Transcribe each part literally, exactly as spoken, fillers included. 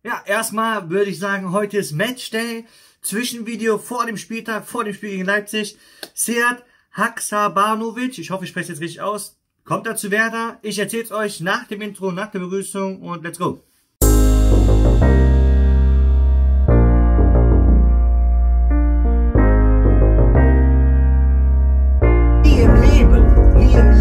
Ja, erstmal würde ich sagen, heute ist Matchday. Zwischenvideo vor dem Spieltag, vor dem Spiel gegen Leipzig. Sead Haksabanovic, ich hoffe, ich spreche es jetzt richtig aus, kommt da zu Werder. Ich erzähle es euch nach dem Intro, nach der Begrüßung und let's go. Wie im Leben, wie im Leben.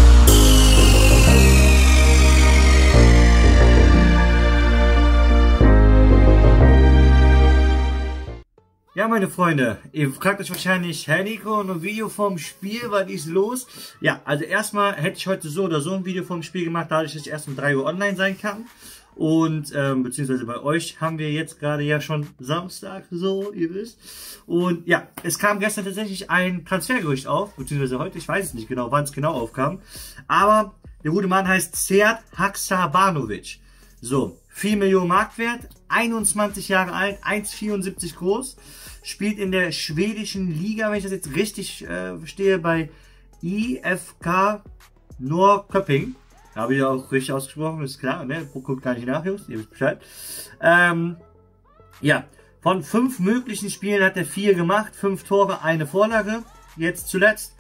Ja, meine Freunde, ihr fragt euch wahrscheinlich, Herr Nico, ein Video vom Spiel, was ist los? Ja, also erstmal hätte ich heute so oder so ein Video vom Spiel gemacht, dadurch, dass ich erst um drei Uhr online sein kann. Und, ähm, beziehungsweise bei euch haben wir jetzt gerade ja schon Samstag, so, ihr wisst. Und ja, es kam gestern tatsächlich ein Transfergerücht auf, beziehungsweise heute, ich weiß es nicht genau, wann es genau aufkam. Aber der gute Mann heißt Sead Haksabanovic. So, vier Millionen Marktwert, einundzwanzig Jahre alt, eins Komma vierundsiebzig groß, spielt in der schwedischen Liga, wenn ich das jetzt richtig äh, verstehe, bei I F K Norrköping. Habe ich auch richtig ausgesprochen, ist klar, ne? Guckt gar nicht nach, Jungs, ihr wisst Bescheid. Ähm, ja, von fünf möglichen Spielen hat er vier gemacht, fünf Tore, eine Vorlage, jetzt zuletzt.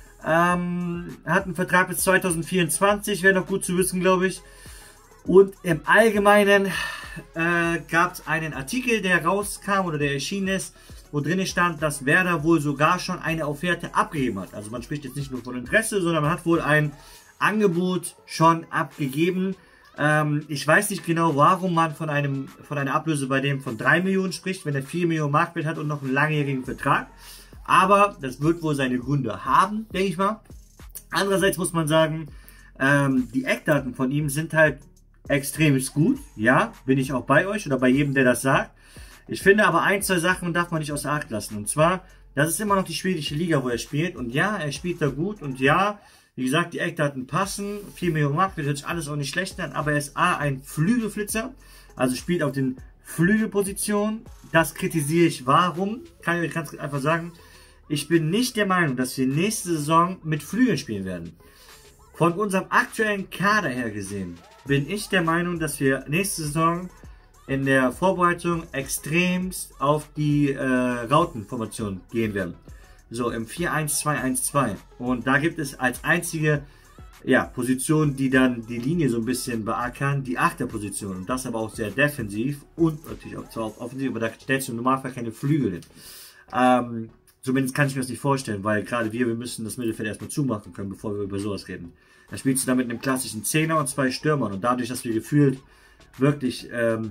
Ähm, hat einen Vertrag bis zweitausendvierundzwanzig, wäre noch gut zu wissen, glaube ich. Und im Allgemeinen äh, gab es einen Artikel, der rauskam oder der erschienen ist, wo drin stand, dass Werder wohl sogar schon eine Offerte abgegeben hat. Also man spricht jetzt nicht nur von Interesse, sondern man hat wohl ein Angebot schon abgegeben. Ähm, ich weiß nicht genau, warum man von einem von einer Ablöse bei dem von drei Millionen spricht, wenn er vier Millionen Marktwert hat und noch einen langjährigen Vertrag. Aber das wird wohl seine Gründe haben, denke ich mal. Andererseits muss man sagen, ähm, die Eckdaten von ihm sind halt extrem gut, ja, bin ich auch bei euch oder bei jedem, der das sagt. Ich finde aber ein, zwei Sachen darf man nicht außer Acht lassen. Und zwar, das ist immer noch die schwedische Liga, wo er spielt. Und ja, er spielt da gut. Und ja, wie gesagt, die Eckdaten passen. vier Millionen Mark, wird sich alles auch nicht schlecht an. Aber er ist A, ein Flügelflitzer. Also spielt auf den Flügelpositionen. Das kritisiere ich. Warum? Kann ich euch ganz einfach sagen. Ich bin nicht der Meinung, dass wir nächste Saison mit Flügeln spielen werden. Von unserem aktuellen Kader her gesehen, bin ich der Meinung, dass wir nächste Saison in der Vorbereitung extremst auf die äh, Rautenformation gehen werden. So im vier eins zwei eins zwei. Und da gibt es als einzige ja, Position, die dann die Linie so ein bisschen beackern, die Achterposition. Und das aber auch sehr defensiv und natürlich auch zwar auch offensiv, aber da stellst du im Normalfall keine Flügel hin. Ähm, zumindest kann ich mir das nicht vorstellen, weil gerade wir, wir müssen das Mittelfeld erstmal zumachen können, bevor wir über sowas reden. Da spielst du dann mit einem klassischen Zehner und zwei Stürmern. Und dadurch, dass wir gefühlt wirklich, ähm,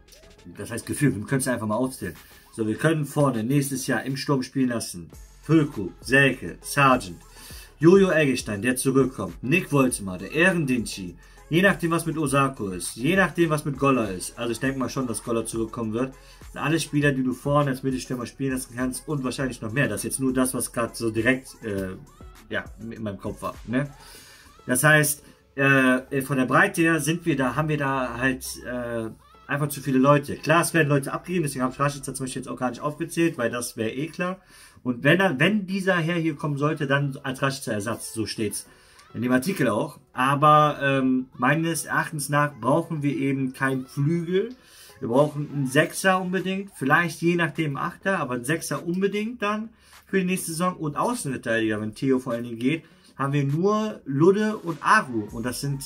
das heißt gefühlt, wir können es einfach mal aufzählen. So, wir können vorne nächstes Jahr im Sturm spielen lassen Füllkrug, Selke, Sargent, Jojo Eggestein, der zurückkommt, Nick Woltemar, der Ehrendinci, je nachdem, was mit Osako ist, je nachdem, was mit Goller ist. Also ich denke mal schon, dass Goller zurückkommen wird. Das sind alle Spieler, die du vorne als Mittelstürmer spielen lassen kannst und wahrscheinlich noch mehr. Das ist jetzt nur das, was gerade so direkt äh, ja, in meinem Kopf war. Ne? Das heißt, äh, von der Breite her sind wir da, haben wir da halt äh, einfach zu viele Leute. Klar, es werden Leute abgegeben, deswegen habe ich Rashica zum Beispiel jetzt auch gar nicht aufgezählt, weil das wäre eh klar. Und wenn, er, wenn dieser Herr hier kommen sollte, dann als Rashica Ersatz, so steht's in dem Artikel auch. Aber ähm, meines Erachtens nach brauchen wir eben keinen Flügel. Wir brauchen einen Sechser unbedingt, vielleicht je nachdem Achter, aber einen Sechser unbedingt dann für die nächste Saison. Und Außenverteidiger, wenn Theo vor allen Dingen geht, haben wir nur Ludde und Aru. Und das sind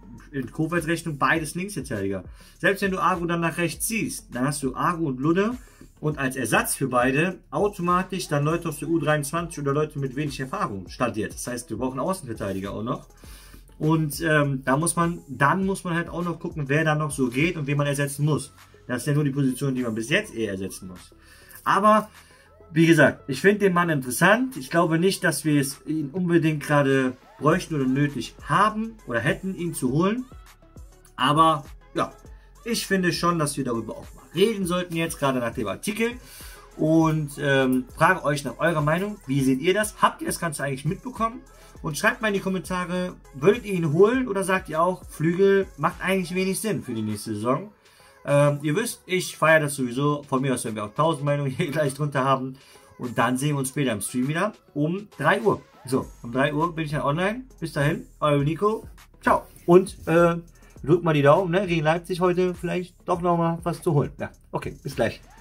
in Kofeld-Rechnung beides Linksverteidiger. Selbst wenn du Aru dann nach rechts ziehst, dann hast du Aru und Ludde. Und als Ersatz für beide automatisch dann Leute aus der U dreiundzwanzig oder Leute mit wenig Erfahrung stand jetzt. Das heißt, wir brauchen Außenverteidiger auch noch. Und ähm, da muss man, dann muss man halt auch noch gucken, wer da noch so geht und wen man ersetzen muss. Das ist ja nur die Position, die man bis jetzt eher ersetzen muss. Aber wie gesagt, ich finde den Mann interessant. Ich glaube nicht, dass wir es ihn unbedingt gerade bräuchten oder nötig haben oder hätten, ihn zu holen. Aber ja, ich finde schon, dass wir darüber auch mal reden sollten jetzt, gerade nach dem Artikel. Und ähm, frage euch nach eurer Meinung. Wie seht ihr das? Habt ihr das Ganze eigentlich mitbekommen? Und schreibt mal in die Kommentare, würdet ihr ihn holen oder sagt ihr auch, Flügel macht eigentlich wenig Sinn für die nächste Saison? Ähm, ihr wisst, ich feiere das sowieso. Von mir aus werden wir auch tausend Meinungen hier gleich drunter haben. Und dann sehen wir uns später im Stream wieder um drei Uhr. So, um drei Uhr bin ich dann online. Bis dahin, euer Nico. Ciao. Und äh, drückt mal die Daumen, ne? Gegen Leipzig heute vielleicht doch nochmal was zu holen. Ja, okay, bis gleich.